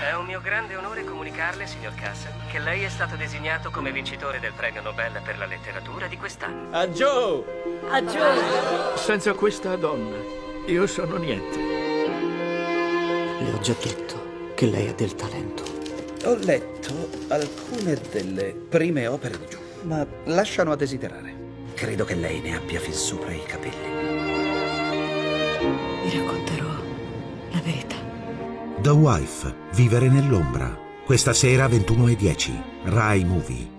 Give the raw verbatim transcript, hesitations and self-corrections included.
È un mio grande onore comunicarle, signor Castle, che lei è stato designato come vincitore del premio Nobel per la letteratura di quest'anno. A Joe! A Joe! Senza questa donna, io sono niente. Le ho già detto che lei ha del talento. Ho letto alcune delle prime opere di Joe, ma lasciano a desiderare. Credo che lei ne abbia fin sopra i capelli. Vi racconterò la verità. The Wife, Vivere nell'ombra. Questa sera ventuno e dieci. Rai Movie.